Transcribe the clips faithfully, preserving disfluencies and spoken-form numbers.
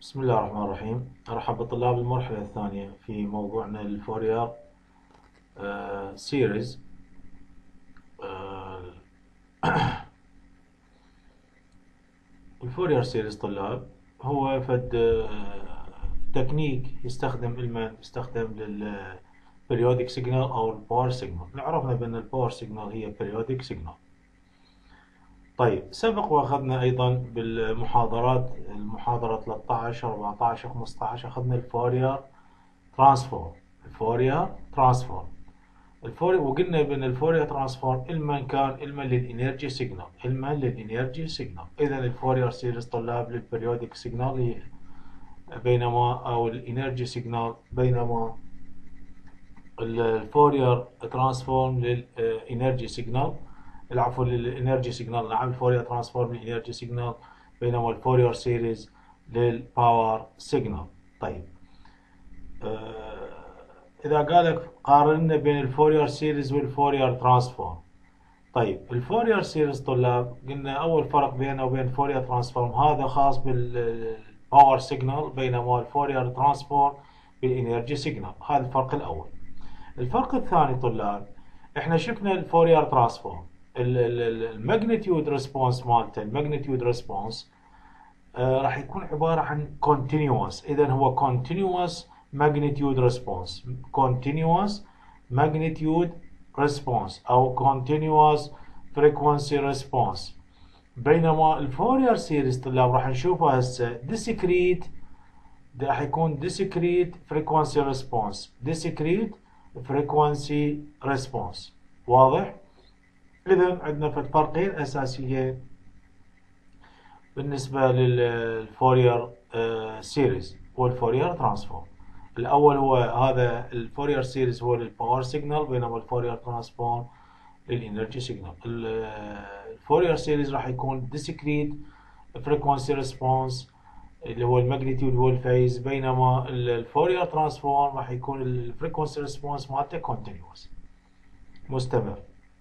بسم الله الرحمن الرحيم. أرحب بطلاب المرحلة الثانية في موضوعنا الفورير آه سيريز. آه الفورير سيريز طلاب هو فد آه تكنيك يستخدم المن يستخدم للبريودك سيجنال أو الباور سيجنال. عرفنا بأن الباور سيجنال هي بريودك سيجنال. طيب، سبق واخذنا ايضا بالمحاضرات المحاضرة ثلاثة عشر أربعة عشر خمسة عشر اخذنا الفورير ترانسفورم الفورير ترانسفورم الفوري وقلنا بان الفورير ترانسفورم إلما كان إلما للانرجي سيجنال إلما للانرجي سيجنال اذا الفورير سيريز طلاب للبريودك سيجنال هي بينما او الانرجي سيجنال بينما الفورير ترانسفورم للانرجي سيجنال العفو للانرجي سيجنال نعم الفورير ترانسفورم للانرجي سيجنال بينما الفورير سيريز للباور سيجنال. طيب، آه اذا قالك قارنا بين الفورير سيريز والفورير ترانسفورم. طيب، الفورير سيريز طلاب قلنا اول فرق بينه وبين الفورير ترانسفورم هذا خاص بالباور سيجنال بينما الفورير ترانسفورم بالانرجي سيجنال. هذا الفرق الاول. الفرق الثاني طلاب، احنا شفنا الفورير ترانسفورم الماجنتيود ريسبونس مالته الماجنتيود ريسبونس راح يكون عبارة عن continuous. اذا هو continuous magnitude response continuous magnitude response او continuous frequency response. بينما الفورير سيريز طلاب راح نشوفها هسه discrete راح يكون discrete frequency response discrete frequency response. واضح؟ اذا عندنا فرقين اساسيين بالنسبة للفورير سيريز والفورير ترانسفورم. الأول هو هذا الفورير سيريز هو للباور سيجنال بينما الفورير ترانسفورم للإنرجي سيجنال. الفورير سيريز راح يكون discrete frequency response اللي هو الماجنتيود والفيز بينما الفورير ترانسفورم راح يكون الفريكونسي ريسبونس مالته continuous مستمر.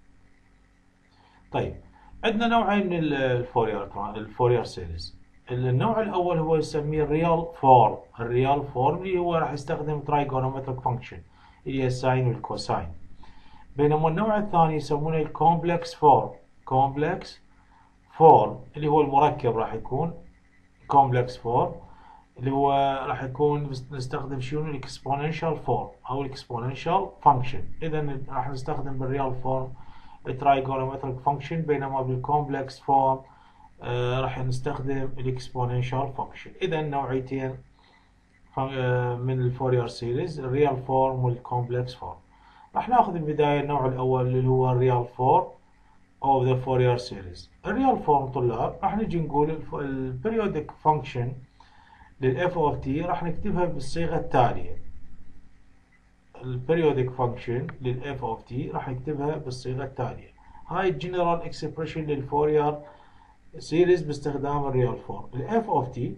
طيب، عندنا نوعين من الفورير الفورير سيريز. النوع الاول هو يسميه الريال فورم الريال فورم اللي هو راح يستخدم ترايجونومتريك فانكشن اللي هي الساين والكوساين. بينما النوع الثاني يسمونه الكومبلكس فورم كومبلكس فورم اللي هو المركب راح يكون كومبلكس فورم اللي هو راح يكون نستخدم شنو الاكسبوننشال فورم او الاكسبوننشال فانكشن. اذا راح نستخدم بالريال فورم الترايجونومتريك فانكشن بينما بالكومبلكس فورم آه راح نستخدم الاكسبوننشال فانكشن. اذا نوعيتين آه من الفورير سيريز الريال فورم والكومبلكس فورم. راح ناخذ البدايه النوع الاول اللي هو الريال فورم of the Fourier series. الريال فورم طلاب راح نجي نقول البريودك فانكشن للاف اوف تي راح نكتبها بالصيغه التاليه. البريودك فانكشن للاف اوف تي راح نكتبها بالصيغه التاليه. هاي الجنرال اكسبريشن للفورير سيريز باستخدام الريال فورم. الاف اوف تي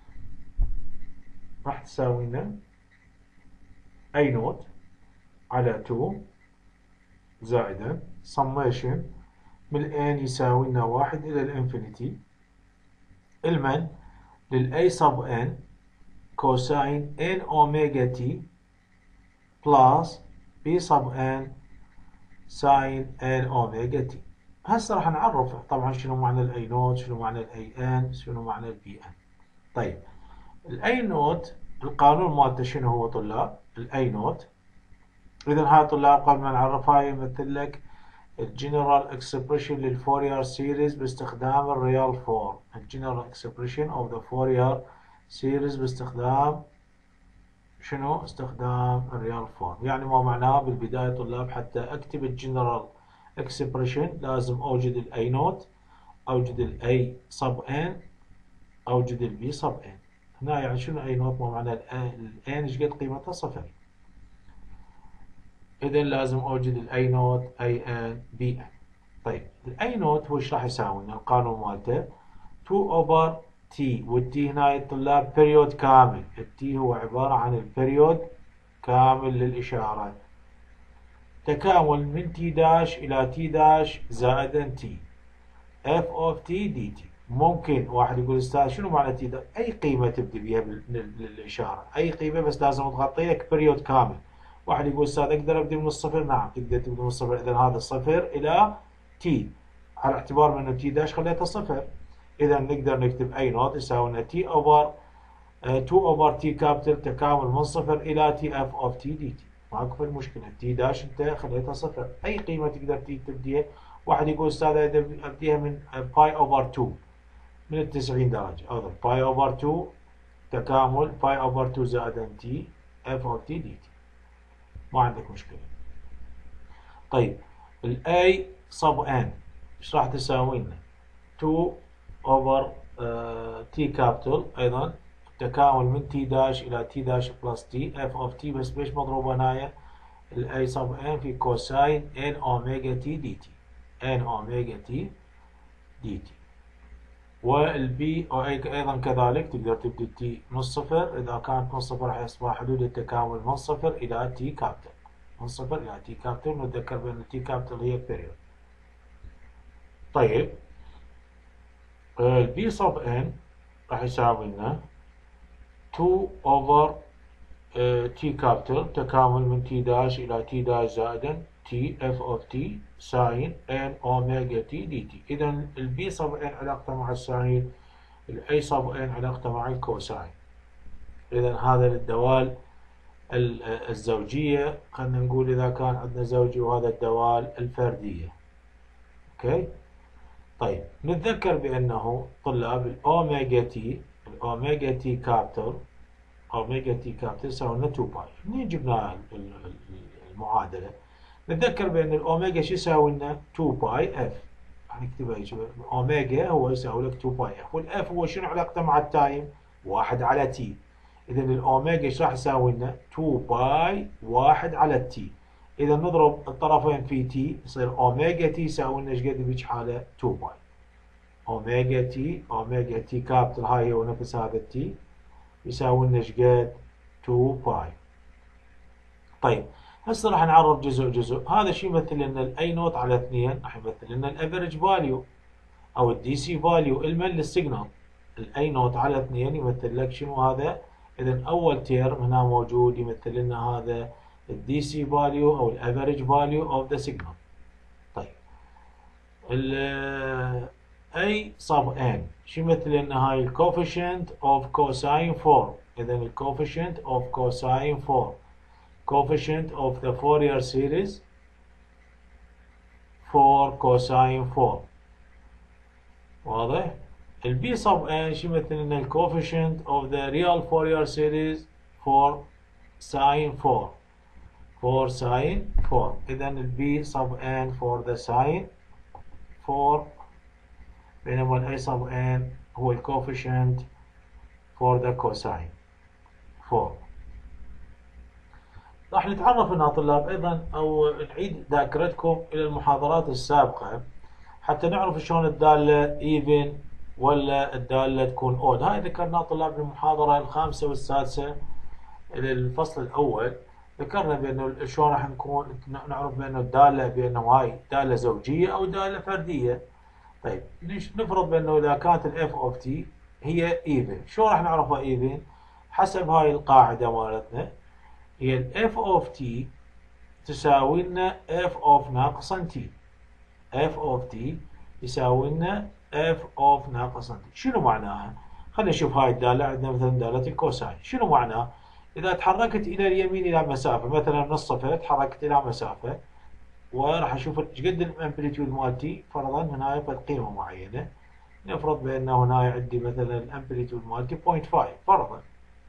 راح تساوي لنا اي نوت على اثنين زائدا سميشن من الان يساوي لنا واحد الى الانفينيتي المن للاي سب ان كوساين ان اوميجا تي بلس بي سب ان ساين ان اوميجا تي. هسه راح نعرف طبعا شنو معنى الاي نوت شنو معنى الاي ان شنو معنى البي ان. طيب، الاي نوت القانون مالته شنو هو طلاب؟ الاي نوت اذا هاي طلاب قبل ما نعرفها يمثل لك الجنرال اكسبريشن للفورير سيريز باستخدام الريال فورم. الجنرال اكسبريشن اوف ذا فورير سيريز باستخدام شنو؟ استخدام الريال فورم. يعني ما معناه بالبداية طلاب حتى اكتب الجنرال اكسبريشن لازم اوجد الاي نوت اوجد الاي سب ان اوجد البي سب ان. هنا يعني شنو اي نوت؟ ما معناه الان ايش قد قيمتها؟ صفر. اذا لازم اوجد الاي نوت اي ان بي ان. طيب، الاي نوت هو ايش راح يساوي لنا؟ القانون مالته اثنين اوفر تي والتي هنا يا طلاب بيريود كامل. التي هو عبارة عن البيريود كامل للإشارة تكامل من تي داش إلى تي داش زائدا تي اف اوف تي دي تي. ممكن واحد يقول استاذ شنو معنى تي داش؟ اي قيمه تبدي بها بالاشاره، اي قيمه بس لازم تغطي لك بريود كامل. واحد يقول استاذ اقدر ابدي من الصفر؟ نعم تقدر تبدي من الصفر. اذا هذا الصفر الى تي، على اعتبار انه تي داش خليته صفر، اذا نقدر نكتب اي نوت يساوي لنا تي اوفر تو اوفر تي كابيتال تكامل من صفر الى تي اف اوف تي دي تي. ماكو في المشكله، تي داش انت خليتها صفر، اي قيمه تقدر تبديها. واحد يقول استاذ ابديها من باي اوفر تو من التسعين درجة، هذا باي اوفر تو تكامل باي اوفر تو زائد تي اف اوف تي دي تي، ما عندك مشكلة. طيب الاي صب ان ايش راح تساوي لنا؟ تو اوفر تي كابيتال ايضا تكامل من تي داش الى تي داش بلس تي اف اوف تي، بس ليش مضروبة هنايا؟ الاي صب ان في كوساين ان اوميجا تي دي تي، ان اوميجا تي دي تي. والبي ايضا كذلك تقدر تبدي تي من الصفر، اذا كانت من الصفر راح يصبح حدود التكامل من صفر الى تي كابيتال، من صفر الى تي كابيتال. نتذكر بان التي كابيتال هي بيريود. طيب البي صب ان راح يساوي لنا تو اوفر تي كابيتال تكامل من تي داش الى تي داش زائدا تي اف اوف تي ساين ان اوميجا تي دي تي. اذا البي صب ان علاقته مع الساين، الاي صب ان علاقته مع الكوساين. اذا هذا للدوال الزوجية، خلينا نقول اذا كان عندنا زوجي، وهذا الدوال الفردية. اوكي. طيب نتذكر بانه طلاب الاوميجا تي، الاوميجا تي كابيتال، اوميجا تي كابيتال يساوي لنا تو باي. منين جبنا المعادلة؟ نتذكر بان الاوميجا شو يساوي لنا؟ تو باي اف. هنكتبها هيك، اوميجا هو يساوي لك تو باي اف، والاف هو شنو علاقته مع التايم؟ واحد على تي. اذا الاوميجا ايش راح يساوي لنا؟ تو باي واحد على التي. اذا نضرب الطرفين في تي يصير اوميجا تي يساوي لنا ايش قد بهيج حاله؟ تو باي. اوميجا تي، اوميجا تي كابيتال هاي هو نفس هذا التي، يساوي لنا ايش قد؟ تو باي. طيب هسه راح نعرف جزء جزء. هذا شو يمثل لنا؟ الاي نوت على اثنين راح يمثل لنا الافريج فاليو او الدي سي فاليو المن للسيجنال. الاي نوت على اثنين يمثل لك شنو هذا؟ اذا اول تيرم هنا موجود يمثل لنا هذا الدي سي فاليو او الافريج فاليو اوف ذا سيجنال. طيب ال اي صب ان شو يمثل لنا؟ هاي الكوفيشنت اوف كوساين فور. اذا الكوفيشنت اوف كوساين فور، coefficient of the Fourier series for cosine four. واضح؟ البي صب ان شو يمثل لنا؟ الكوفيشنت of the real Fourier series for sine four، for sine four. اذا البي صب ان for the sine four، بينما الاي صب ان هو الكوفيشنت for the cosine four. راح نتعرف هنا طلاب ايضا او نعيد ذاكرتكم الى المحاضرات السابقه حتى نعرف شلون الداله ايفن ولا الداله تكون اود. هاي ذكرناه طلاب بالمحاضره الخامسه والسادسه للفصل الاول. ذكرنا بانه شلون راح نكون نعرف بانه الداله بانه هاي داله زوجيه او داله فرديه. طيب نفرض بانه اذا كانت الاف اوف تي هي ايفن، شلون راح نعرفها ايفن؟ حسب هاي القاعده مالتنا، هي ال f of t تساوي لنا f of ناقصا t. f of t يساوي لنا f of ناقصا t. شنو معناها؟ خلينا نشوف هاي الدالة. عندنا مثلا دالة الكوساين، شنو معناها؟ إذا تحركت إلى اليمين إلى مسافة، مثلا من الصفر تحركت إلى مسافة، وراح أشوف ايش قد الامبليتيود مال تي فرضا هنا بقيمة معينة. نفرض بأنه هنا عندي مثلا الامبليتيود مال تي صفر فاصلة خمسة فرضا.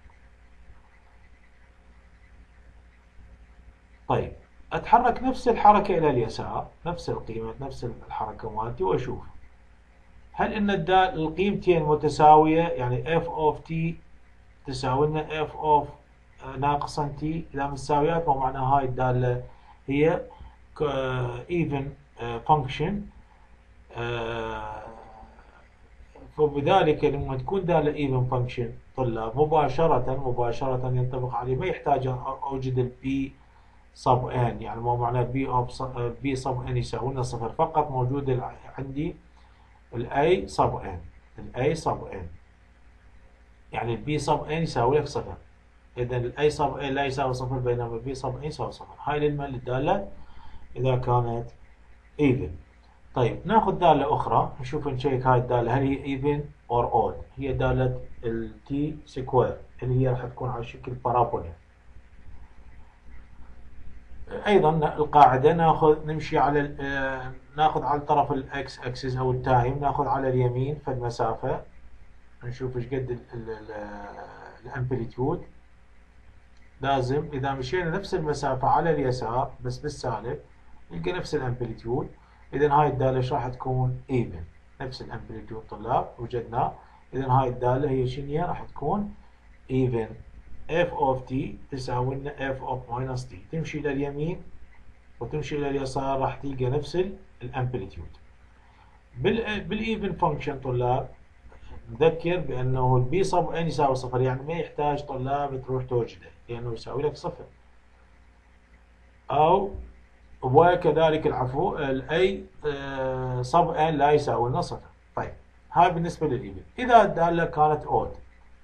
طيب اتحرك نفس الحركة الى اليسار، نفس القيمة نفس الحركة مالتي، واشوف هل ان الدال القيمتين متساوية، يعني f of t تساوي لنا f of ناقصا t. اذا متساويات ما معنى هاي الدالة هي even function. فبذلك لما تكون دالة even function طلاب مباشرة مباشرة ينطبق عليه، ما يحتاج اوجد البي صب ان، يعني ما معناه بي اوف بي صب ان يساوي لنا صفر، فقط موجود عندي الاي صب ان. الاي صب ان، يعني البي صب ان يساوي لك صفر. اذا الاي صب ان لا يساوي صفر بينما البي صب ان يساوي صفر. هاي الداله اذا كانت ايفن. طيب ناخذ داله اخرى نشوف نشيك هاي الداله هل هي ايفن اور اود. هي داله التي سكوير اللي هي راح تكون على شكل بارابولا. ايضا القاعده ناخذ نمشي على ناخذ على طرف الاكس اكسس او التايم، ناخذ على اليمين فد مسافه نشوف ايش قد الامبليتيود. لازم اذا مشينا نفس المسافه على اليسار بس بالسالب نلقى نفس الامبليتيود. اذا هاي الداله ايش راح تكون؟ ايفن. نفس الامبليتيود طلاب وجدناه. اذا هاي الداله هي شنو؟ راح تكون ايفن. f of t تساوي لنا f of minus t. تمشي الى اليمين وتمشي الى اليسار راح تلقى نفس الامبليتيود. بالايفن فانكشن طلاب نذكر بانه البي صب ان يساوي صفر، يعني ما يحتاج طلاب تروح توجده لانه يساوي لك صفر. او وكذلك العفو الاي صب ان لا يساوي لنا صفر. طيب هاي بالنسبه للايفن. اذا الداله كانت اود،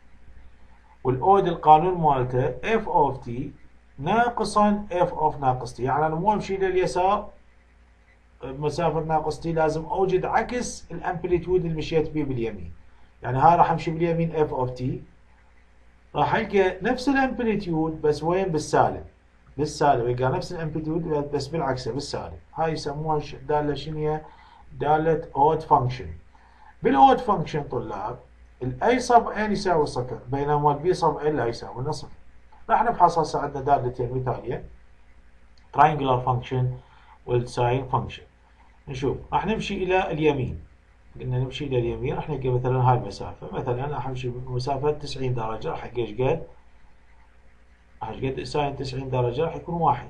والاود القانون مالته f of t ناقصا f of ناقص t، يعني انا مو امشي لليسار بمسافه ناقص t لازم اوجد عكس الامبليتيود اللي مشيت به باليمين. يعني هاي راح امشي باليمين f of t راح القى نفس الامبليتيود بس وين؟ بالسالب. بالسالب يلقى نفس الامبليتيود بس بالعكس بالسالب. هاي يسموها داله شنو؟ داله اود فانكشن. بالاود فانكشن طلاب الاي صب ان يساوي صفر بينما البي صب ان لا يساوي لنا صفر. راح نفحص هسه عندنا دالتين مثاليه triangular function والساين فانكشن. نشوف راح نمشي الى اليمين. قلنا نمشي الى اليمين راح نلقى مثلا هاي المسافه، مثلا راح امشي بمسافه تسعين درجه راح القى ايش قد؟ راح ايش قد ساين تسعين درجه؟ راح يكون واحد.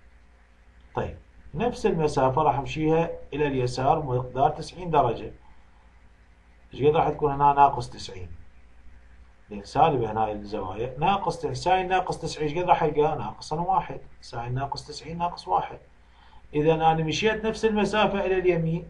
طيب نفس المسافه راح امشيها الى اليسار بمقدار تسعين درجه. ايش قد راح تكون هنا؟ ناقص تسعين. لان سالبه هنا الزوايا. ناقص ساين ناقص تسعين ايش قد راح القى؟ ناقص واحد. ساين ناقص تسعين ناقص واحد. اذا انا مشيت نفس المسافه الى اليمين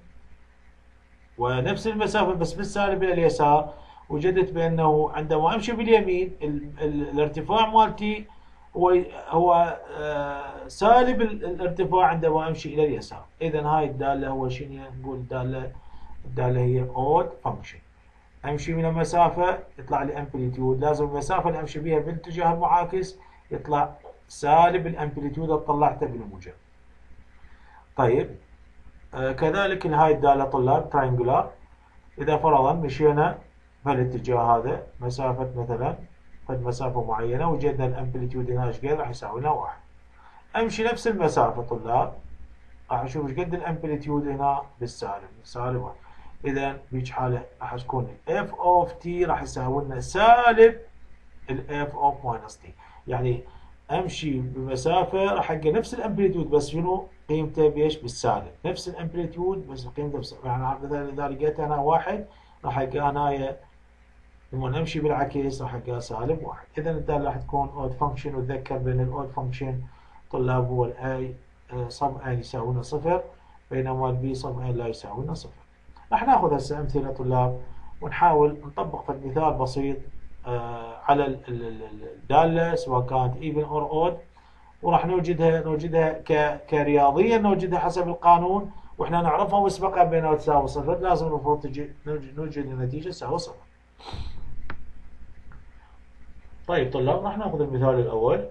ونفس المسافه بس بالسالب الى اليسار، وجدت بانه عندما امشي باليمين ال ال الارتفاع مالتي هو هو آه سالب الارتفاع عندما امشي الى اليسار. اذا هاي الداله هو شنو؟ نقول الداله الداله هي اود فانكشن. امشي من المسافه يطلع لي امبليتيود، لازم المسافه اللي امشي بها بالاتجاه المعاكس يطلع سالب الامبليتيود اللي طلعته بالموجب. طيب آه كذلك هاي الداله طلاب تراينجولار. اذا فرضا مشينا بهالاتجاه هذا مسافه مثلا قد مسافه معينه وجدنا الامبليتيود هنا ايش قد؟ راح يساوي لنا واحد. امشي نفس المسافه طلاب راح اشوف ايش قد الامبليتيود هنا بالسالب سالب واحد. اذا بهيج حاله راح تكون اف اوف تي راح يساوي لنا سالب الاف اوف ماينس تي. يعني امشي بمسافه راح القى نفس الامبليتيود بس شنو؟ قيمته بايش؟ بالسالب. نفس الامبليتيود بس قيمته بالسالب. يعني مثلا اذا لقيت انا واحد راح القى هنايا لما نمشي بالعكس راح القى سالب واحد. اذا الداله راح تكون اود فانكشن. وتذكر بين الاود فانكشن طلاب هو الاي صب ان يساوي لنا صفر بينما البي صب ان لا يساوي لنا صفر. راح ناخذ هسه امثله طلاب ونحاول نطبق في مثال بسيط آه على الداله سواء كانت ايفن اور اود، وراح نوجدها نوجدها كرياضيا نوجدها حسب القانون واحنا نعرفها مسبقا بينها تساوي صفر. لازم المفروض تجي نوجد النتيجه تساوي صفر. طيب طلاب راح ناخذ المثال الاول.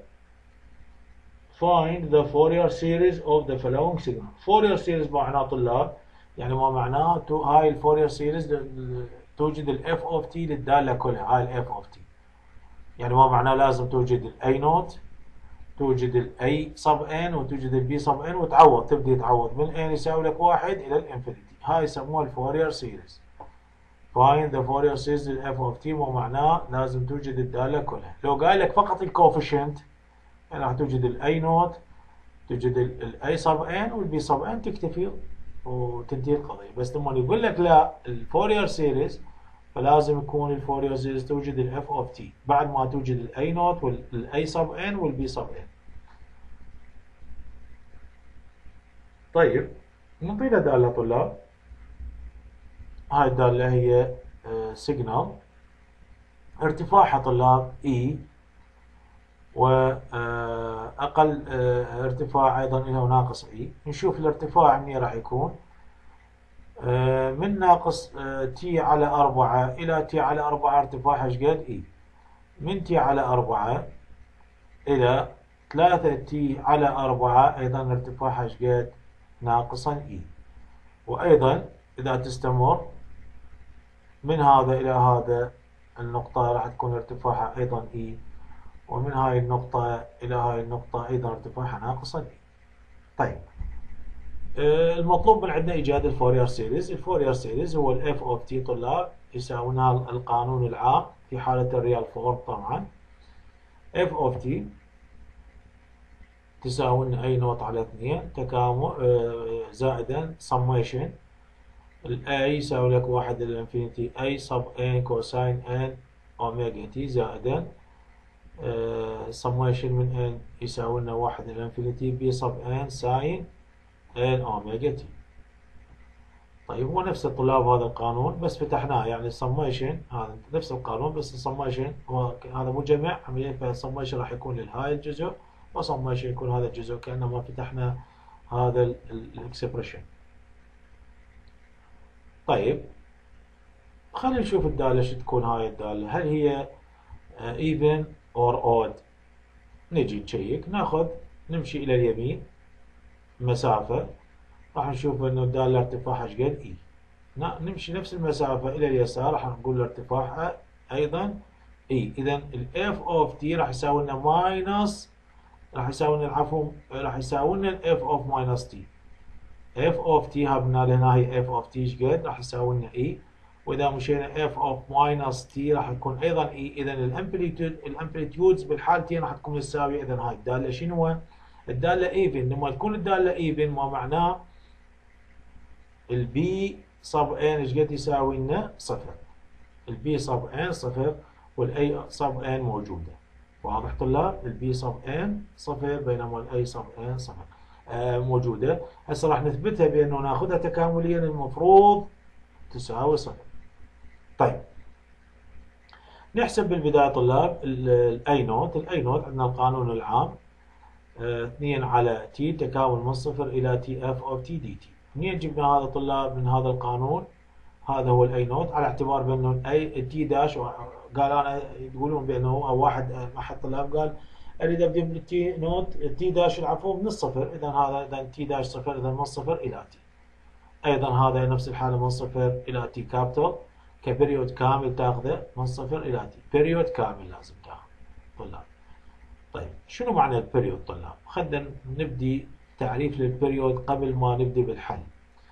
Find the Fourier series of the following signal. Fourier series معناه طلاب يعني ما معناه هاي الفورير سيريز توجد الاف اوف تي للداله كلها. هاي الاف اوف تي يعني ما معناه لازم توجد الاي نوت، توجد الاي صب ان وتوجد البي صب ان وتعوض تبدي تعوض من ان يساوي لك واحد الى الانفينيتي. هاي يسموها الفورير سيريز. Find the Fourier series للاف اوف تي ما معناه لازم توجد الداله كلها. لو قال لك فقط الكوفيشنت يعني راح توجد الاي نوت، توجد الاي صب ان والبي صب ان تكتفي وتنتهي القضيه. بس لما يقول لك لا الفورير سيريز فلازم يكون الفورير سيريز توجد الاف اوف تي بعد ما توجد الاي نوت والاي صب ان والبي صب ان. طيب نعطينا داله طلاب. هاي الداله هي سيجنال ارتفاعها طلاب E، وأقل ارتفاع أيضا له ناقص E. نشوف الارتفاع مني راح يكون من ناقص تي على أربعة إلى تي على أربعة ارتفاعها ايش قد E. من تي على أربعة إلى ثلاثة تي على أربعة أيضا ارتفاعها ايش قد ناقصا E. وأيضا إذا تستمر من هذا إلى هذا النقطة راح تكون ارتفاعها أيضا E، ومن هاي النقطة إلى هاي النقطة أيضا ارتفاعها ناقصا E. طيب المطلوب من عندنا إيجاد الفورير سيريز. الفورير سيريز هو ال F of T طلاب يساوينا القانون العام في حالة الريال فورم طبعا. F of T تساوي أي نوت على اثنين تكامل زائدا summation ال A يساوي لك واحد إلى الانفينيتي A sub N كوساين N أوميجا تي زائدا summation من N يساوي لنا واحد إلى الانفينيتي B sub N ساين N أوميجا تي. طيب هو نفس الطلاب هذا القانون بس فتحناه، يعني السميشن هذا نفس القانون بس السميشن هو هذا مجمع عمليا، فالسميشن راح يكون لهاي الجزء وسميشن يكون هذا الجزء كأنما فتحنا هذا الاكسبريشن. طيب خلينا نشوف الدالة شو تكون هاي الدالة، هل هي even or odd. نجي نشيك ناخذ نمشي إلى اليمين مسافة راح نشوف انه الدالة ارتفاعها ايش قد E. نمشي نفس المسافة الى اليسار راح نقول ارتفاعها ايضا E. اذا ال F of T راح يساوي لنا ماينس راح يساوي لنا العفو راح يساوي لنا ال F of minus T. F of T هبنا لنا هي F of T ايش قد راح يساوي لنا E، واذا مشينا F of minus T راح يكون ايضا E. اذا الامبليتيود الامبليتيودز بالحالتين راح تكون متساوية. اذا هاي الدالة شنو هو؟ الدالة even. لما تكون الدالة even ما معناه البي صب ان ايش قد يساوي لنا صفر. البي صب ان صفر والاي صب ان موجوده. واضح طلاب؟ البي صب ان صفر بينما الاي صب ان صفر آه موجوده. هسه راح نثبتها بانه ناخذها تكامليا المفروض تساوي صفر. طيب نحسب بالبدايه طلاب الاي نوت. الاي نوت عندنا القانون العام اثنين على تي تكامل من صفر الى تي اف اوف تي دي تي. منين جبنا هذا طلاب؟ من هذا القانون. هذا هو الاي نوت على اعتبار بانه الاي تي داش قال انا يقولون بانه او واحد احد طلاب قال اريد ابدي بالتي نوت تي داش العفو من الصفر. اذا هذا اذا تي داش صفر اذا من صفر الى تي. ايضا هذا نفس الحاله من صفر الى تي كابيتال كبريود كامل تاخذه من صفر الى تي. بريود كامل لازم تاخذ طلاب. طيب شنو معنى البريود طلاب؟ خلينا نبدي تعريف للبريود قبل ما نبدي بالحل.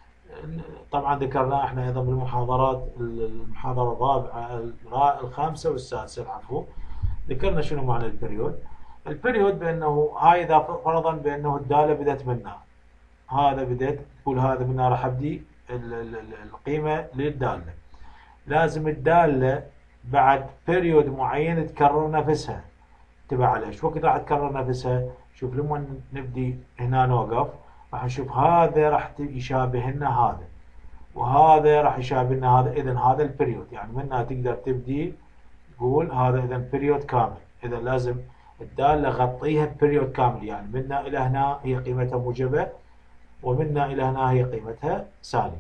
طبعا ذكرناه احنا ايضا بالمحاضرات المحاضره الرابعه الخامسه والسادسه العفو. ذكرنا شنو معنى البريود. البريود بانه هاي اذا فرضا بانه الداله بدات منها هذا بدات تقول هذا منها راح ابدي القيمه للداله. لازم الداله بعد بريود معين تكرر نفسها. تبع ليش وقت راح تكرر نفسها؟ شوف لما نبدي هنا نوقف راح نشوف هذا راح يشابه لنا هذا وهذا راح يشابه لنا هذا. اذا هذا البريود يعني منها تقدر تبدي تقول هذا اذا بريود كامل. اذا لازم الداله غطيها بريود كامل، يعني منا الى هنا هي قيمتها موجبه ومنا الى هنا هي قيمتها سالبه.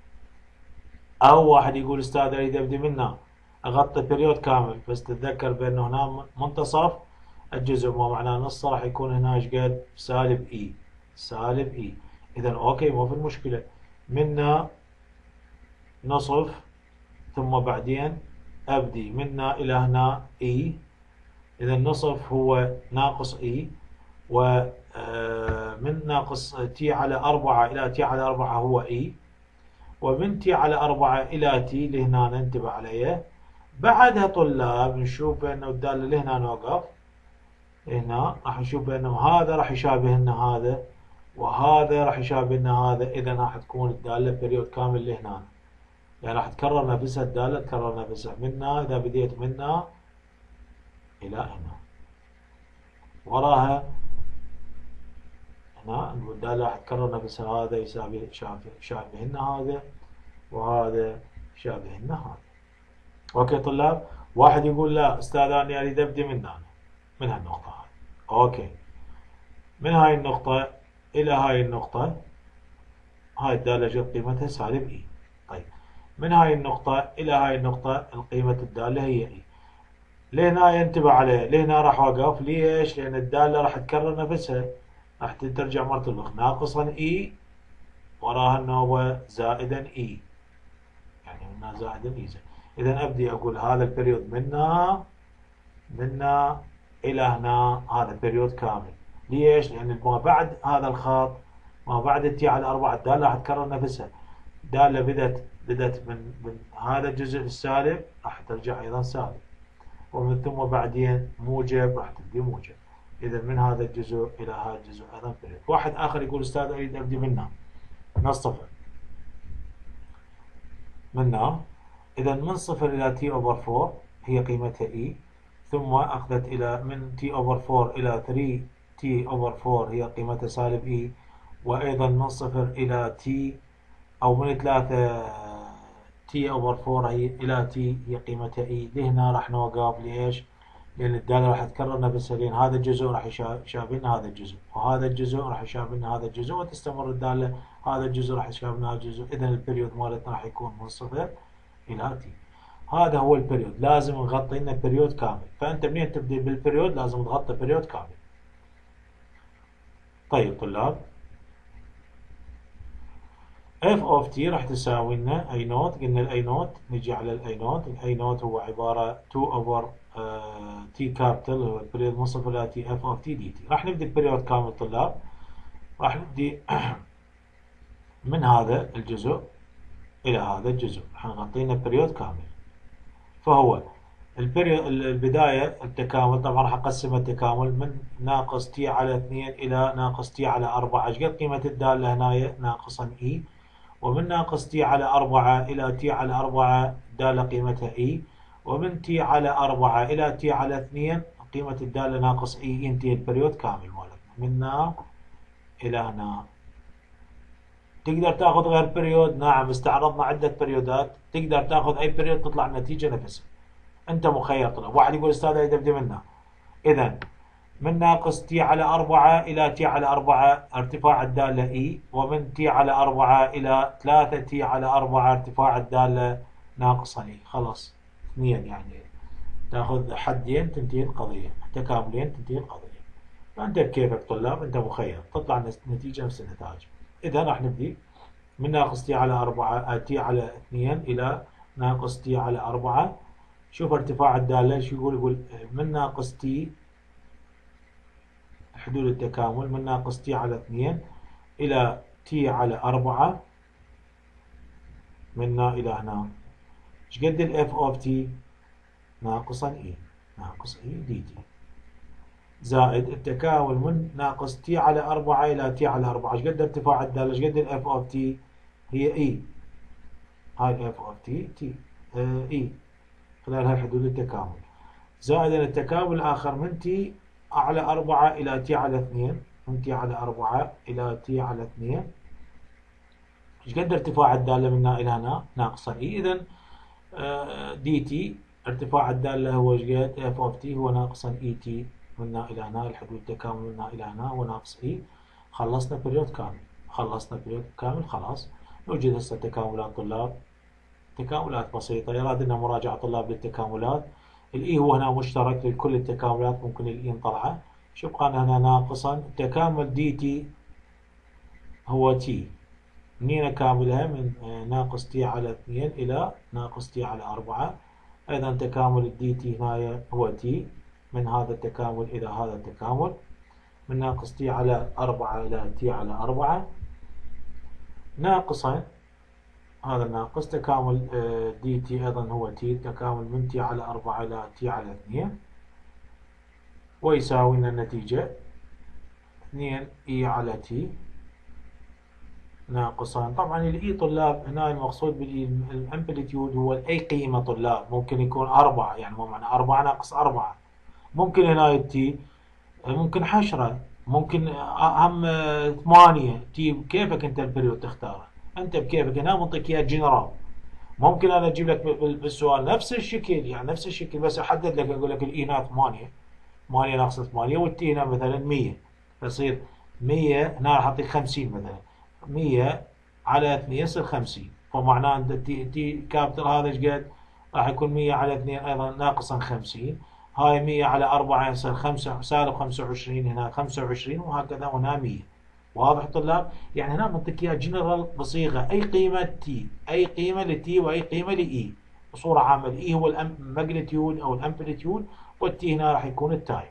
او واحد يقول استاذ اريد ابدي منا اغطي بريود كامل بس تتذكر بانه هنا منتصف الجزء ما معناه نص راح يكون هنا ايش قد؟ سالب اي. سالب اي. اذا اوكي مو في المشكله. منا نصف ثم بعدين ابدي منا الى هنا اي. اذا النصف هو ناقص اي ومن ناقص تي على أربعة الى تي على أربعة هو اي، ومن تي على أربعة الى تي لهنا ننتبه عليه. بعدها طلاب نشوف بانه الداله لهنا نوقف هنا راح نشوف بانه هذا راح يشابه لنا هذا وهذا راح يشابه لنا هذا. اذا راح تكون الداله بريود كامل لهنا، يعني راح تكرر نفسها الداله تكرر نفسها منا. اذا بديت منا الى هنا وراها هنا الداله راح تكرر نفسها. هذا يساوي يشابه يشابه لنا هذا وهذا يشابه لنا هذا. اوكي طلاب، واحد يقول لا استاذ انا اريد ابدي من هنا، من هالنقطة هاي. اوكي، من هاي النقطة الى هاي النقطة هاي الدالة جت قيمتها سالب اي. طيب من هاي النقطة الى هاي النقطة القيمة الدالة هي اي. لهنا ينتبه عليه، لهنا راح اوقف. ليش؟ لان الدالة راح تكرر نفسها، راح ترجع مرة الاخرى ناقصا اي وراها النوبة زائدا اي، يعني هنا زائدا اي. اذا ابدي اقول هذا البريود منا منا الى هنا، هذا بريود كامل. ليش؟ لان ما بعد هذا الخط، ما بعد التي على أربعة الدالة راح تكرر نفسها. دالة بدت بدت من من هذا الجزء السالب راح ترجع ايضا سالب، ومن ثم بعدين موجب راح تبدي موجب. اذا من هذا الجزء الى هذا الجزء ايضا بريود. واحد اخر يقول استاذ اريد ابدي منها من الصفر، منها. اذا من صفر الى تي اوفر فور هي قيمتها اي، ثم اخذت الى من تي اوفر فور الى ثري تي اوفر فور هي قيمتها سالب اي، وايضا من صفر الى تي او من ثلاثة تي اوفر فور هي الى تي هي قيمتها اي. لهنا راح نوقف. ليش؟ لان الداله راح تكرر نفسها، لان هذا الجزء راح يشابه لنا هذا الجزء، وهذا الجزء راح يشابه لنا هذا الجزء، وتستمر الداله. هذا الجزء راح يشابه لنا هذا الجزء. اذا البريود مالتنا راح يكون من صفر الى تي. هذا هو البريود، لازم نغطي لنا بريود كامل. فانت منين تبدي بالبريود لازم تغطي بريود كامل. طيب طلاب، f of t راح تساوي لنا اي نوت. قلنا الاي نوت، نجي على الاي نوت. الاي نوت هو عباره تو اوفر تي كابيتال، هو البريود من صفر الى تي f of t دي تي. راح نبدي البريود كامل طلاب. راح نبدي من هذا الجزء الى هذا الجزء، راح نغطي لنا بريود كامل. فهو البريود البدايه التكامل، طبعا راح اقسم التكامل من ناقص تي على اثنين الى ناقص تي على أربعة. ايش قد قيمه الداله هنا؟ ناقصا اي. ومن ناقص تي على أربعة إلى تي على أربعة دالة قيمتها إي، ومن تي على أربعة إلى تي على اثنين قيمة الدالة ناقص إي. ينتهي البريود كامل مالتنا من هنا إلى هنا. تقدر تاخذ غير بريود؟ نعم، استعرضنا عدة بريودات. تقدر تاخذ أي بريود تطلع النتيجة نفسها، أنت مخير. طلع واحد يقول أستاذ أريد أبدأ منها. إذا من ناقص تي على أربعة إلى تي على أربعة ارتفاع الدالة إي، ومن تي على أربعة إلى ثلاثة تي على أربعة ارتفاع الدالة ناقصا إي. خلاص اثنين، يعني تاخذ حدين تنتهي القضية، تكاملين تنتهي القضية. فأنت بكيفك طلاب، أنت مخير، تطلع النتيجة نفس النتائج. إذا راح نبدي من ناقص تي على أربعة تي على اثنين إلى ناقص تي على أربعة. شوف ارتفاع الدالة شو يقول؟ يقول من ناقص تي حدود التكامل من ناقص تي على اثنين إلى تي على أربعة، من هنا إلى هنا. ايش قد الاف اوف تي؟ ناقصا اي، ناقص اي دي تي، زائد التكامل من ناقص تي على أربعة إلى تي على أربعة. ايش قد ارتفاع الدالة؟ ايش قد الاف اوف تي؟ هي اي، هاي الاف اوف تي تي اه اي خلال هاي حدود التكامل، زائد التكامل الآخر من تي على أربعة إلى تي على اثنين، من تي على أربعة إلى تي على اثنين. ايش قد ارتفاع الدالة من هنا إلى هنا؟ ناقصا اي. إذا دي تي ارتفاع الدالة هو ايش قد؟ اف اوف تي هو ناقصا اي تي من هنا إلى هنا. الحدود التكامل من هنا إلى هنا هو ناقص اي. خلصنا بريود كامل، خلصنا بريود كامل. خلاص نوجد هسه تكاملات طلاب، تكاملات بسيطة. يراد لنا مراجعة طلاب للتكاملات. الاي هو هنا مشترك لكل التكاملات، ممكن الاي نطلعه. شو بقى هنا؟ ناقصا تكامل دي تي هو تي، منين كاملها؟ من ناقص تي على اثنين إلى ناقص تي على أربعة. أيضا تكامل الدي تي هنا هو تي، من هذا التكامل إلى هذا التكامل، من ناقص تي على أربعة إلى تي على أربعة. ناقصا هذا الناقص تكامل دي تي أيضا هو تي، تكامل من تي على أربعة إلى تي على اثنين، ويساوي لنا النتيجة اثنين إي على تي ناقصان. طبعا الاي طلاب هنا المقصود بالامبليتيود هو اي قيمة طلاب، ممكن يكون أربعة، يعني مو معنى أربعة ناقص أربعة. ممكن هنا التي ممكن عشرة، ممكن هم ثمانية تي. كيفك انت البريود تختاره، انت بكيفك. هنا منطيك اياه جنرال، ممكن انا اجيب لك بالسؤال نفس الشكل، يعني نفس الشكل، بس احدد لك اقول لك الاي هنا ثمانية، ثمانية ناقص ثمانية، والتي هنا مثلا مية، فيصير مية هنا راح اعطيك خمسين مثلا، مية على اثنين يصير خمسين، فمعناه انت تي تي كابيتال هذا ايش قد؟ راح يكون مية على اثنين ايضا ناقصا خمسين، هاي مية على أربعة يصير خمسة سالب خمسة وعشرين، هنا خمسة وعشرين، وهكذا هنا مية. واضح طلاب؟ يعني هنا منطق اياها جنرال بصيغه اي قيمه تي، اي قيمه لتي واي قيمه لاي بصوره عامه. الاي هو الماجنتيود او الامبليتيود، والتي هنا راح يكون التايم.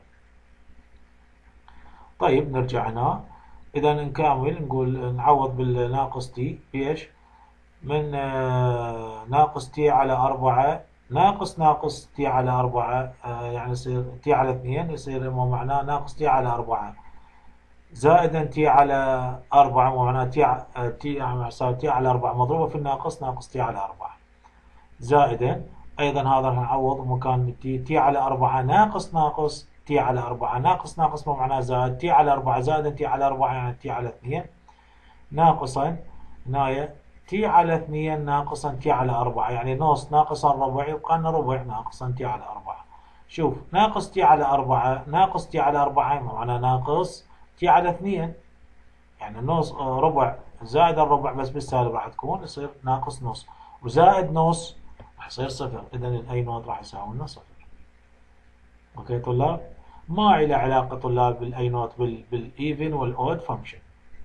طيب نرجع هنا، اذا نكمل نقول نعوض بالناقص تي بايش؟ من آه ناقص تي على أربعة ناقص ناقص تي على أربعة، آه يعني يصير تي على اثنين، يصير معناه ناقص تي على أربعة زائدا تي على أربعة، ومعناه تي تي يعني يساوي تي على أربعة مضروبة في الناقص ناقص تي على أربعة، زائدا أيضا هذا راح نعوض مكان تي، تي على أربعة ناقص ناقص تي على أربعة، ناقص ناقص ما معناه زائد، تي على أربعة زائدا تي على أربعة يعني تي على اثنين، ناقصا هنايا تي على اثنين ناقصا تي على أربعة، يعني نص ناقصا ربع يبقى لنا ربع ناقصا تي على أربعة. شوف ناقص تي على أربعة ناقص تي على أربعة معناه ناقص تي على اثنين، يعني نص ربع زائد الربع بس بالسالب راح تكون يصير ناقص نص، وزائد نص راح يصير صفر، اذا الاي نوت راح يساوي لنا صفر. اوكي طلاب؟ ما له علاقه طلاب بالاي نوت بالايفن والاود فانكشن.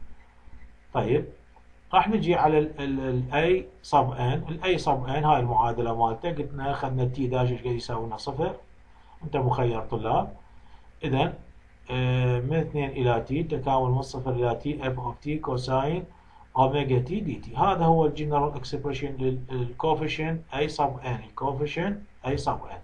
طيب راح نجي على الاي صب ان، الاي صب ان هاي المعادله مالته، قلنا اخذنا تي داش ايش قد يساوي لنا صفر، انت مخير طلاب. اذا من اثنين الى تي تكامل من صفر الى تي اف اوف تي كوساين اوميجا تي دي تي، هذا هو الجنرال اكسبريشن للكوفيشنت اي صب ان، الكوفيشنت اي صب ان.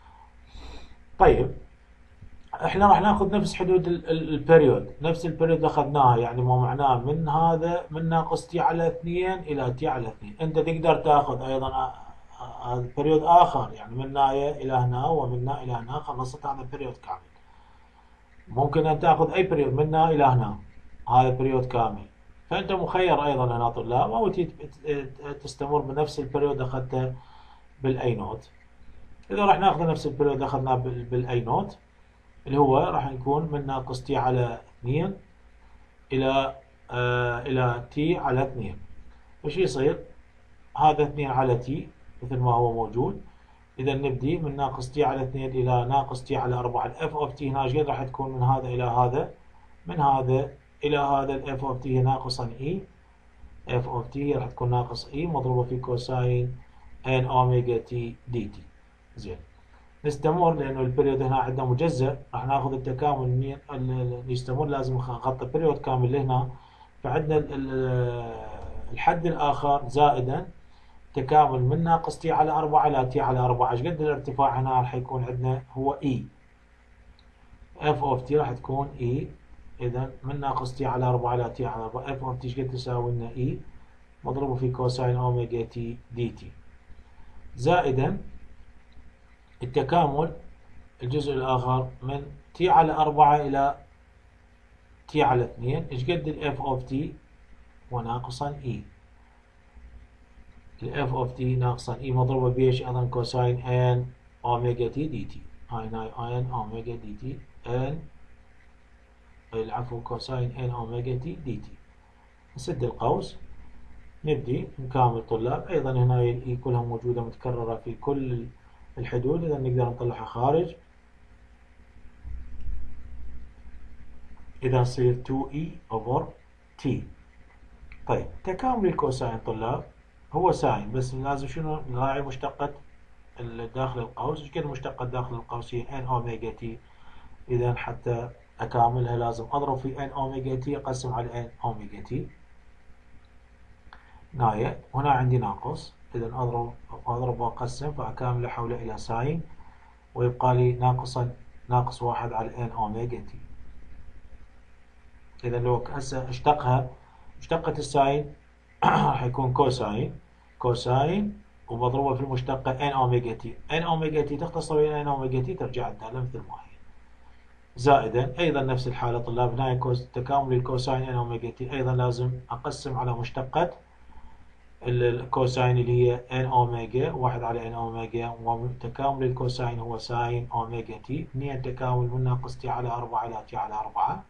طيب احنا راح ناخذ نفس حدود البريود، نفس البريود اللي اخذناها، يعني ما معناه من هذا من ناقص تي على اثنين الى تي على اثنين، انت تقدر تاخذ ايضا هذا بريود اخر، يعني من هنا الى هنا ومن هنا الى هنا، خلصت هذا البريود كامل. ممكن ان تاخذ اي بريود من هنا الى هنا، هذا بريود كامل، فانت مخير ايضا هنا طلاب، او تستمر بنفس البريود اخذته بالاي نوت. اذا راح ناخذ نفس البريود اخذناه بالاي نوت اللي هو راح يكون من ناقص تي على اثنين الى آه الى تي على اثنين، ايش يصير؟ هذا اثنين على تي مثل ما هو موجود، اذا نبدي من ناقص تي على اثنين الى ناقص تي على أربعة، الاف اوف تي هنا ايش قد راح تكون؟ من هذا الى هذا، من هذا الى هذا الاف اوف تي ناقصا اي، اف اوف تي راح تكون ناقص اي مضروبه في كوساين ان اوميجا تي دي تي. زين نستمر لانه البريود هنا عندنا مجزء، راح ناخذ التكامل من يستمر لازم نغطي بريود كامل لهنا، فعندنا الحد الاخر زائدا تكامل من ناقص تي على أربعة إلى تي على أربعة، ايش قد الارتفاع هنا راح يكون عندنا؟ هو اي، اف اوف تي راح تكون اي، اذا من ناقص تي على أربعة إلى تي على أربعة، اف اوف تي ايش قد تساوي لنا؟ اي مضروبه في كوساين اوميجا تي دي تي، زائدا التكامل الجزء الآخر من تي على أربعة إلى تي على اثنين، ايش قد الاف اوف تي؟ وناقصا اي، الاف اوف تي ناقصا اي مضروبة بيش ايضا كوساين ان اوميجا تي دي تي، هاي هاي ان اوميجا دي تي ان العفو كوساين ان اوميجا تي دي تي. نسد القوس، نبدي نكامل طلاب، ايضا هنا الاي كلها موجودة متكررة في كل الحدود، اذا نقدر نطلعها خارج، إذا تصير تو إي over تي. طيب تكامل الكوساين طلاب هو ساين، بس لازم شنو نراعي؟ مشتقة داخل القوس، ايش قد مشتقة داخل القوس؟ هي ان اوميجا تي، إذا حتى أكاملها لازم أضرب في ان اوميجا تي أقسم على ان اوميجا تي. ناية هنا عندي ناقص، إذا أضرب أضرب وأقسم فأكامل حوله إلى ساين، ويبقى لي ناقصا ناقص واحد على ان اوميجا تي. إذا لو هسه اشتقها مشتقة الساين راح يكون كوساين، كوساين ومضروبة في المشتقة ان اوميجا تي، ان اوميجا تي تختصر الى ان اوميجا تي ترجع الدالة مثل ما هي، زائدا ايضا نفس الحالة طلاب هنا تكامل الكوساين ان اوميجا تي، ايضا لازم اقسم على مشتقة الكوساين اللي هي ان اوميجا، واحد على ان اوميجا، وتكامل الكوساين هو ساين اوميجا تي. اثنين تكامل من ناقص تي على أربعة إلى تي على أربعة،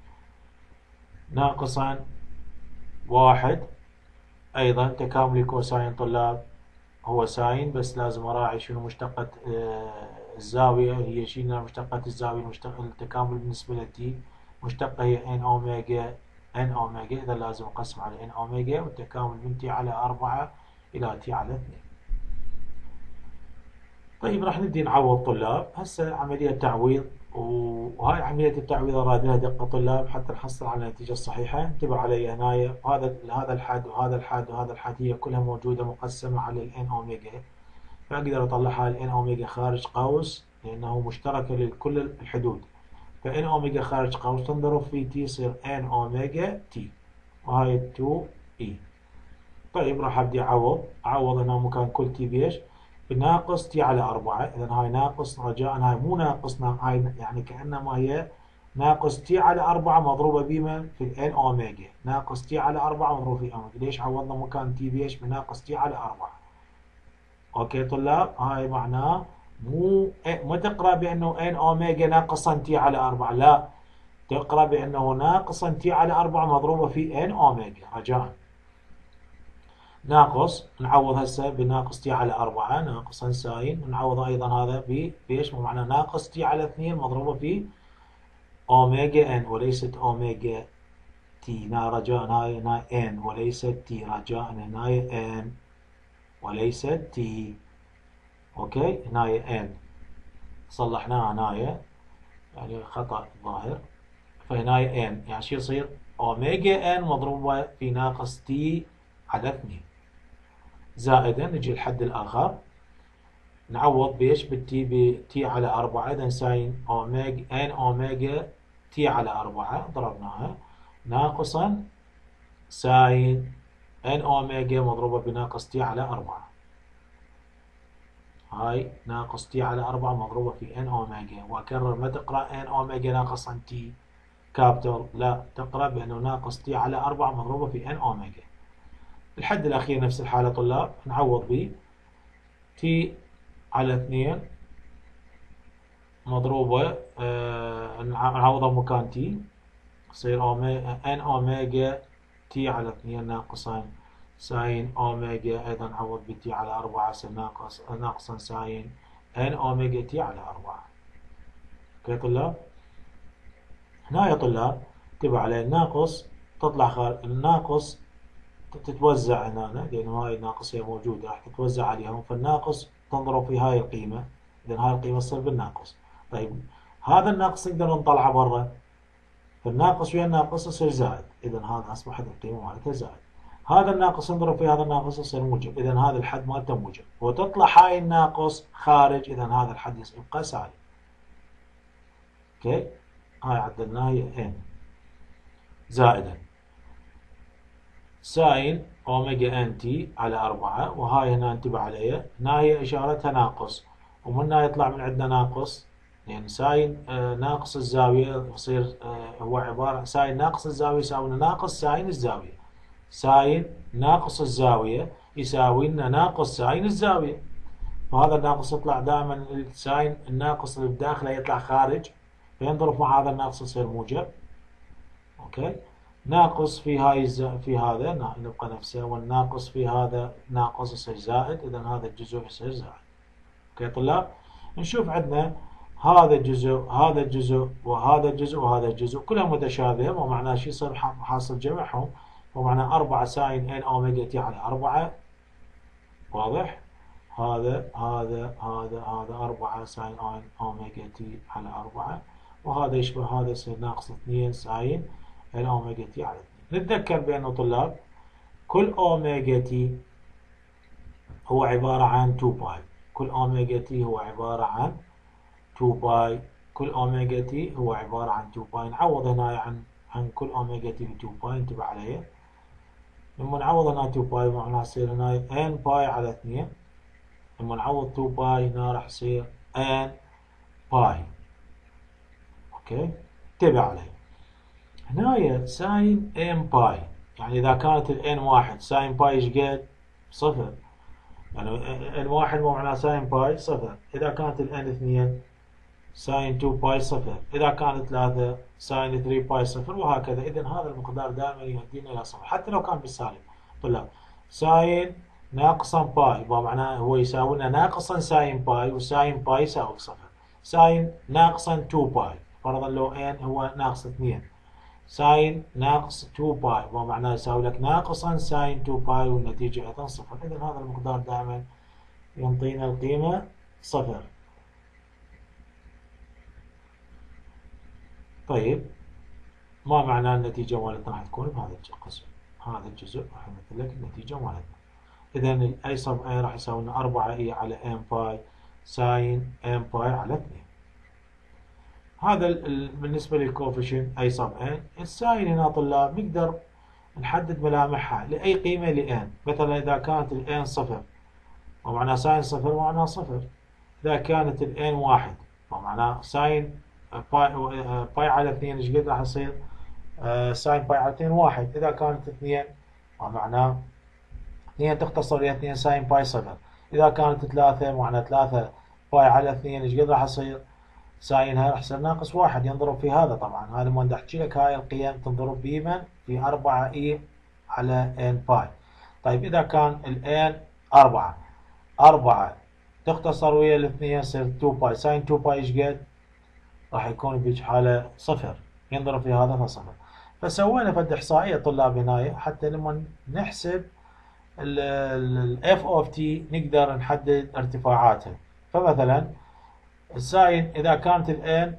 ناقصا واحد. أيضا تكامل الكوساين طلاب هو ساين، بس لازم أراعي شنو مشتقة آه الزاوية، هي شنو مشتقة الزاوية. المشتقة التكامل بالنسبة لتي مشتقة هي ان اوميجا ان اوميجا، إذا لازم أقسم على ان اوميجا، والتكامل من تي على أربعة إلى تي على اثنين. طيب راح نبدي نعوض طلاب. هسه عملية تعويض، وهاي عملية التعويض أراد لها دقة طلاب حتى نحصل على النتيجة الصحيحة. انتبه علي هنا، هذا هذا الحد وهذا الحد وهذا الحد هي كلها موجودة مقسمة على الان اوميجا، فأقدر أطلعها الان اوميجا خارج قوس لأنه مشتركة لكل الحدود. فان اوميجا خارج قوس تنضرب في تي يصير ان اوميجا تي، وهاي اثنين اي. طيب راح ابدي اعوض. اعوض هنا مكان كل تي بيش بناقص تي على أربعة. إذا هاي ناقص، رجاء هاي مو ناقص، هاي يعني كأنما هي ناقص تي على أربعة مضروبة بما في الان اوميجا، ناقص تي على أربعة مضروبة في اوميجا. ليش عوضنا مكان تي بيش بناقص تي على أربعة؟ اوكي طلاب، هاي معناه مو ما تقرأ بأنه ان اوميجا ناقصا تي على أربعة، لا، تقرأ بأنه ناقصا تي على أربعة مضروبة في ان اوميجا. رجاء ناقص، نعوض هسه بناقص تي على أربعة ناقصا ساين، ونعوض أيضا هذا بإيش؟ مو معنى ناقص تي على اثنين مضروبة في أوميجا إن وليست أوميجا تي. نا رجاء هاي هنا إن وليست تي، رجاء هنا إن وليست تي. أوكي هنا إن صلحناها هنا، يعني خطأ ظاهر. فهنا إن يعني شو يصير؟ أوميجا إن مضروبة في ناقص تي على اثنين، زائدا نجي الحد الآخر نعوض بيش بالتي بتي على أربعة. إذا ساين أوميجا إن أوميجا تي على أربعة ضربناها ناقصا ساين إن أوميجا مضروبة بناقص تي على أربعة. هاي ناقص تي على أربعة مضروبة في إن أوميجا. وأكرر ما تقرأ إن أوميجا ناقصا تي كابيتال، لا، تقرأ بأنه ناقص تي على أربعة مضروبة في إن أوميجا. الحد الأخير نفس الحالة طلاب، نعوض به تي على اثنين مضروبة آه نعوضها مكان تي، يصير أوميجا ان أوميجا تي على اثنين ناقصا ساين أوميجا، أيضا نعوض بتي على أربعة يصير ناقص ناقصا ساين ان أوميجا تي على أربعة. اوكي طلاب، هنا يا طلاب انتبه على الناقص تطلع خارج، الناقص تتوزع هنا لأنه هاي الناقصية موجودة راح تتوزع عليهم، فالناقص تنضرب في هاي القيمة، إذا هاي القيمة تصير بالناقص. طيب هذا الناقص نقدر نطلعه برا، فالناقص ويا الناقص يصير زائد، إذا هذا أصبحت القيمة مالته زائد. هذا الناقص نضرب في هذا الناقص يصير موجب، إذا هذا الحد مالته موجب، وتطلع هاي الناقص خارج، إذا هذا الحد يبقى سالب. أوكي، هاي عدلناها هي n زائدا ساين أوميجا ان تي على أربعة، وهاي هنا انتبه عليها، هنا هي إشارتها ناقص، ومن هنا يطلع من عندنا ناقص، يعني ساين آه ناقص الزاوية يصير آه هو عبارة ساين ناقص الزاوية يساوي ناقص ساين الزاوية، ساين ناقص الزاوية يساوي لنا ناقص ساين الزاوية، فهذا الناقص يطلع دائما الساين الناقص اللي بداخله يطلع خارج، فينضرب مع هذا الناقص يصير موجب. اوكي، ناقص في هاي في هذا نبقى نفسه، والناقص في هذا ناقص يصير زائد، اذا هذا الجزء يصير زائد. اوكي طلاب، نشوف عندنا هذا الجزء هذا الجزء وهذا الجزء وهذا الجزء كلها متشابهه، ومعناه شو يصير حاصل جمعهم، ومعناه أربعة ساين ان اوميجا تي على أربعة. واضح؟ هذا هذا هذا هذا أربعة ساين ان اوميجا تي على أربعة، وهذا يشبه هذا يصير ناقص اثنين ساين ان اوميجا تي على اثنين. نتذكر بأنه طلاب كل اوميجا تي هو عبارة عن اثنين باي، كل اوميجا تي هو عبارة عن اثنين باي، كل اوميجا تي هو عبارة عن اثنين باي. نعوض هنا عن عن كل اوميجا تي ب اثنين باي، انتبه عليه. لما نعوض هنا اثنين باي معناها يصير هنا ان باي على اثنين، لما نعوض اثنين باي هنا راح يصير ان باي. اوكي، انتبه عليه. هنا ساين ان باي، يعني اذا كانت الان واحد ساين باي ايش قد؟ صفر، يعني ان واحد مو معناه ساين باي صفر، اذا كانت الان اثنين ساين تو باي صفر، اذا كانت ثلاثة ساين ثري باي صفر، وهكذا. اذا هذا المقدار دائما يؤدينا الى صفر حتى لو كان بالسالب. طلاب ساين ناقصا باي معناه هو يساوي لنا ناقصا ساين باي، وساين باي يساوي صفر. ساين ناقصا تو باي فرضا لو ان هو ناقص اثنين، ساين ناقص تو باي معناه يساوي لك ناقصا ساين تو باي، والنتيجة ايضا صفر. اذا هذا المقدار دائما ينطينا القيمة صفر. طيب ما معنى النتيجة مالتنا راح تكون بهذا القسم، هذا الجزء راح يمثل لك النتيجة مالتنا. إذا الأي صب أي راح يساوي لنا أربعة إي على إم باي ساين إم باي على اثنين. هذا بالنسبة للكوفيشنت أي صب إن. الساين هنا طلاب نقدر نحدد ملامحها لأي قيمة لإن. مثلا إذا كانت الإن صفر ومعنى ساين صفر معناه صفر. إذا كانت الإن واحد ومعناه ساين باي, باي على اثنين ايش قد راح يصير؟ آه ساين باي على اثنين واحد. إذا كانت اثنين ومعناه اثنين تختصر إلى اثنين ساين باي صفر. إذا كانت ثلاثة معناه ثلاثة باي على اثنين ايش قد راح يصير؟ ساينها راح يصير ناقص واحد، ينضرب في هذا. طبعا هذا ما بدي احكي لك هاي القيم تنضرب بيمن في أربعة إي على إن باي. طيب إذا كان الإن أربعة، أربعة تختصر ويا الاثنين يصير اثنين باي، ساين اثنين باي ايش قد؟ راح يكون بهيج حالة صفر، ينضرب في هذا فصفر. فسوينا فد إحصائية طلاب هنا حتى لما نحسب ال F of T نقدر نحدد ارتفاعاتها. فمثلا الساين إذا كانت الآن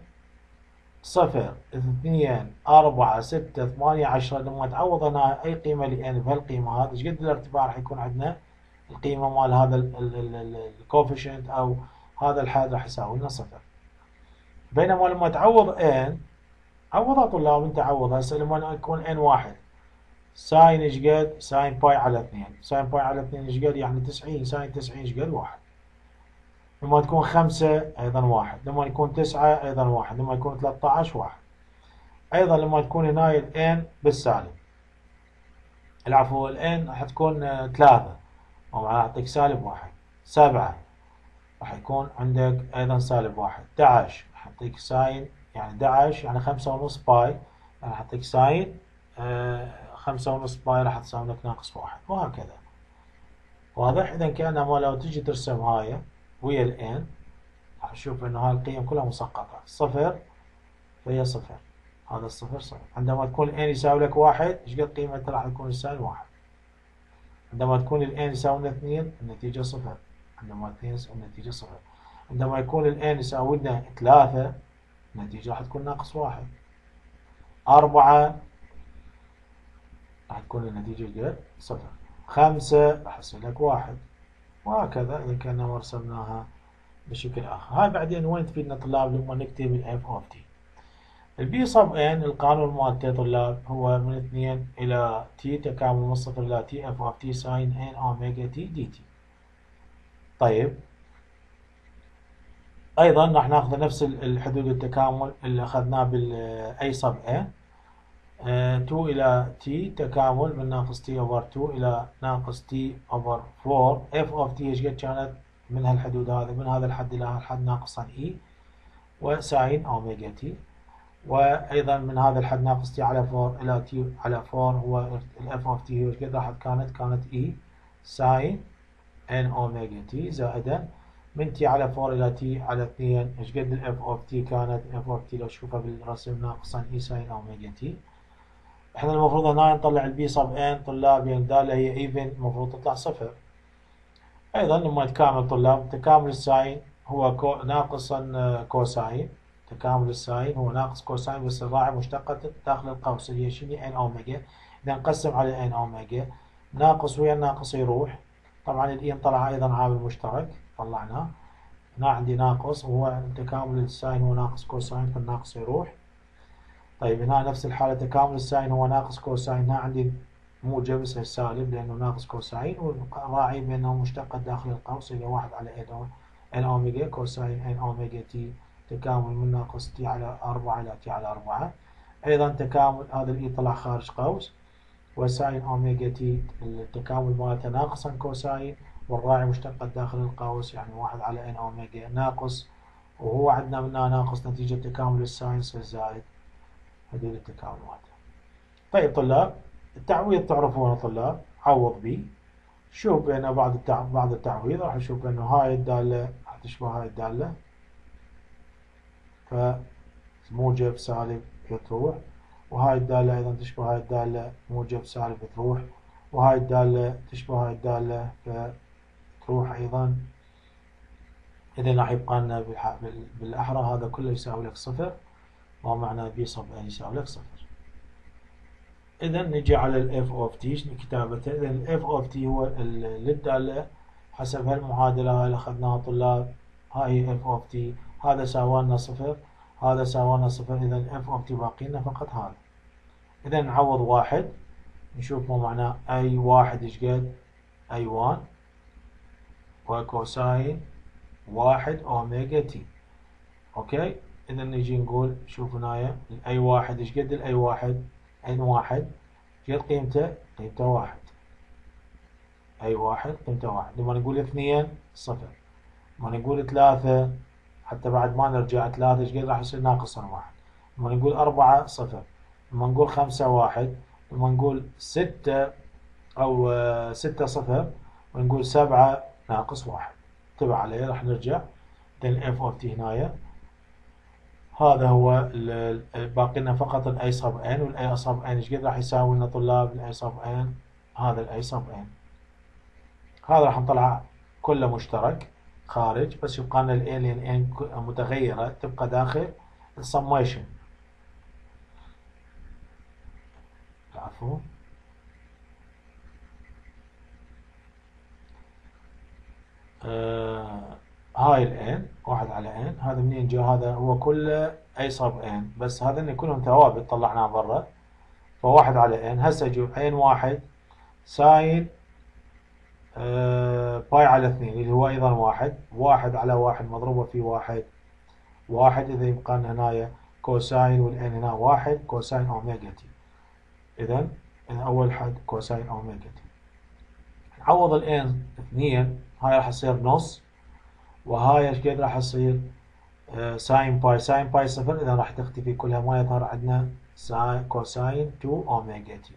صفر اثنين أربعة ستة ثمانية عشرة، لما تعوض هنا أي قيمة لإن بهالقيمة هذه ايش قد الارتفاع راح يكون عندنا؟ القيمة مال هذا الكوفيشنت أو هذا الحاد راح يساوي لنا صفر. بينما لما تعوض ان، عوضها طلاب انت عوضها هسه لما يكون ان واحد ساين ايش قد؟ ساين باي على اثنين، ساين باي على اثنين ايش قد؟ يعني تسعين، ساين تسعين ايش قد؟ واحد. لما تكون خمسة ايضا واحد، لما يكون تسعة ايضا واحد، لما يكون ثلاثة عشر واحد. ايضا لما تكون هنا الان بالسالب، العفو الان راح تكون ثلاثة ومعناها يعطيك سالب واحد. سبعة راح يكون عندك ايضا سالب واحد. احد عشر راح يعطيك ساين يعني احد عشر يعني خمسة ونص باي، يعني راح يعطيك ساين آه خمسة ونص باي راح تساوي لك ناقص واحد، وهكذا. واضح؟ اذا كانما لو تجي ترسم هاي ويا الان راح تشوف انه هاي القيم كلها مسقطة، صفر فهي صفر، هذا الصفر صفر. عندما تكون الان يساوي لك واحد ايش قد قيمته؟ راح يكون الساين واحد. عندما تكون الان يساوي لنا اثنين النتيجة صفر، عندما اثنين النتيجة صفر. عندما يكون الان يساوي لنا ثلاثة النتيجة راح تكون ناقص واحد. أربعة راح تكون النتيجة قد صفر. خمسة راح يصير لك واحد، وهكذا إذا كنا رسمناها بشكل آخر. هاي بعدين وين تفيدنا طلاب لما نكتب ال F of T. البي صب ان القانون مالته طلاب هو من اثنين إلى T تكامل من صفر إلى T F of T ساين N أوميجا T دي تي. طيب ايضا راح ناخذ نفس الحدود التكامل اللي اخذناه بالاي صب ان. اثنين الى تي تكامل من ناقص تي اوفر اثنين الى ناقص تي اوفر أربعة. اف اوف تي ايش قد كانت من هالحدود هذه، من هذا الحد الى هذا الحد ناقصا اي وساين اوميجا تي. وايضا من هذا الحد ناقص تي على أربعة الى تي على أربعة هو الاف اوف تي ايش قد راح كانت؟ كانت اي ساين ان اوميجا تي زائدا من تي على أربعة إلى تي على اثنين ايش قد الاف اوف تي؟ كانت اف اوف تي لو تشوفها بالرسم ناقصا اي ساين اوميجا تي. احنا المفروض هنا نطلع البي صب ان طلاب، يعني دالة هي ايفن المفروض تطلع صفر. ايضا لما تكامل طلاب تكامل الساين هو كو ناقصا كوساين، تكامل الساين هو ناقص كوساين بس الراعي مشتقة داخل القوس اللي هي شنو؟ ان اوميجا. اذا نقسم على ان اوميجا ناقص ويا الناقص يروح، طبعا الاي طلع ايضا عامل مشترك طلعناه. هنا عندي ناقص وهو تكامل الساين هو ناقص كوساين فالناقص يروح. طيب هنا نفس الحالة تكامل الساين هو ناقص كوساين، هنا عندي موجب بس سالب لأنه ناقص كوساين، والراعي بأنه مشتق داخل القوس إلى واحد على ان أوميجا كوساين ان أوميجا تي تكامل من ناقص تي على أربعة إلى تي على أربعة. أيضا تكامل هذا الإي طلع خارج قوس، وساين أوميجا تي التكامل مالته ناقص عن كوساين، والراعي مشتقة داخل القوس يعني واحد على ان أوميجا ناقص، وهو عندنا منها ناقص نتيجة تكامل الساين الزائد هذول التكامل مالته. طيب طلاب التعويض تعرفونه طلاب، عوض بي. شوف بين بعض التع... بعض التعويض راح نشوف انه هاي الدالة راح تشبه هاي الدالة، فموجب سالب تروح، وهاي الدالة ايضا تشبه هاي الدالة موجب سالب تروح، وهاي الدالة تشبه هاي الدالة فتروح ايضا. اذا راح يبقى لنا بالح... بالاحرى هذا كله يساوي لك صفر، ومعنى بي صب ان يساوي لك صفر. اذا نجي على الاف اوف تي شنو كتابته. اذا الاف اوف تي هو للداله حسب هالمعادله هاي اللي اخذناها طلاب، هاي اف اوف تي، هذا ساوى لنا صفر، هذا ساوى لنا صفر، اذا الاف اوف تي باقي لنا فقط هذا. اذا نعوض واحد نشوف ما معناه اي واحد ايش قد اي واحد وكوساين واحد اوميجا تي. اوكي اذا نجي نقول شوف هنايا الاي واحد ايش قد الاي واحد ان واحد قد قيمته قيمته واحد، اي واحد قيمته واحد. لما نقول اثنين صفر، لما نقول ثلاثة حتى بعد ما نرجع ثلاثة ايش قد راح يصير ناقص عن واحد، لما نقول أربعة صفر، لما نقول خمسة واحد، لما نقول ستة أو ستة صفر، ونقول سبعة ناقص واحد. تبع عليه راح نرجع لل اف اوف تي هنايا. هذا هو باقي لنا فقط الاي صب ان، والاي صب ان ايش قد راح يساوي لنا طلاب الاي صب ان؟ هذا الاي صب ان هذا راح نطلع كله مشترك خارج، بس يبقى لنا الاي لان ان متغيره تبقى داخل السميشن. عفوا آه هاي الان واحد على ان، هذا منين جاء؟ هذا هو كله اي صب ان، بس هذا ان كلهم ثوابت طلعناها برا، فواحد على ان. هسه جوا ان واحد ساين آه باي على اثنين اللي هو ايضا واحد، واحد على واحد مضروبة في واحد واحد، اذا يبقى لنا هنايا كوساين والان هنا واحد كوساين اوميجا تي. اذا اول حد كوساين اوميجا تي. نعوض الان اثنين، هاي راح تصير نص، وهاي ايش قد راح تصير؟ آه ساين باي، ساين باي صفر، اذا راح تختفي كلها ما يظهر عندنا ساين كوساين اثنين اوميجا تي.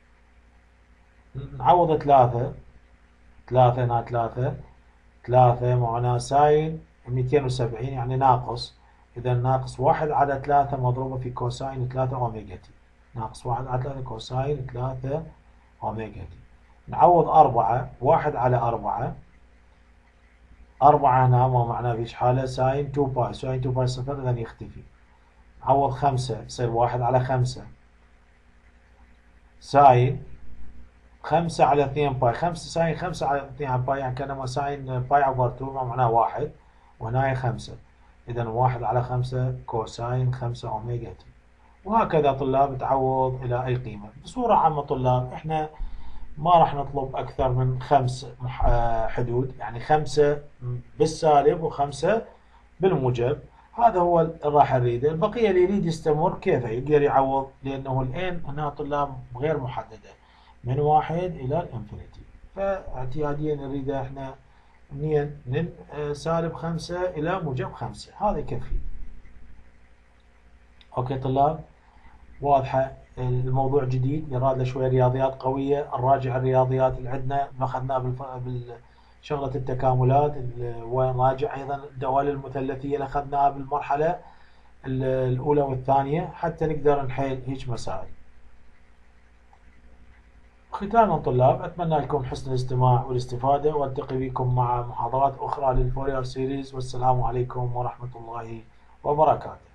نعوض ثلاثة، ثلاثة هنا ثلاثة، ثلاثة معناه ساين مئتين وسبعين يعني ناقص، إذا ناقص واحد على ثلاثة مضروبة في كوساين ثلاثة أوميجا تي، ناقص واحد على ثلاثة كوساين ثلاثة أوميجا تي. نعوض أربعة، واحد على أربعة، أربعة هنا ما معناه فيش حالة ساين اثنين باي، ساين اثنين باي صفر إذا يختفي. نعوض خمسة يصير واحد على خمسة، ساين خمسة على اثنين باي، خمسة ساين خمسة على اثنين باي يعني كانما ساين باي عبر اثنين معناه واحد، وهنا خمسة، إذا واحد على خمسة كوساين خمسة أوميجا تي. وهكذا طلاب تعوض إلى أي قيمة. بصورة عامة طلاب إحنا ما راح نطلب أكثر من خمس حدود، يعني خمسة بالسالب وخمسة بالموجب، هذا هو اللي راح نريده. البقية اللي يريد يستمر كيف يقدر يعوض، لأنه الآن هنا طلاب غير محددة من واحد إلى الانفينيتي، فاعتياديا نريد احنا منين من سالب خمسة إلى موجب خمسة، هذا يكفي. أوكي طلاب واضحة؟ الموضوع جديد يراد له شوية رياضيات قوية، نراجع الرياضيات اللي عندنا ما أخذناها بالشغلة التكاملات، ونراجع أيضا الدوال المثلثية اللي أخذناها بالمرحلة الأولى والثانية حتى نقدر نحل هيك مسائل. ختاما طلاب أتمنى لكم حسن الاستماع والاستفادة، والتقي بكم مع محاضرات أخرى للفورير سيريز، والسلام عليكم ورحمة الله وبركاته.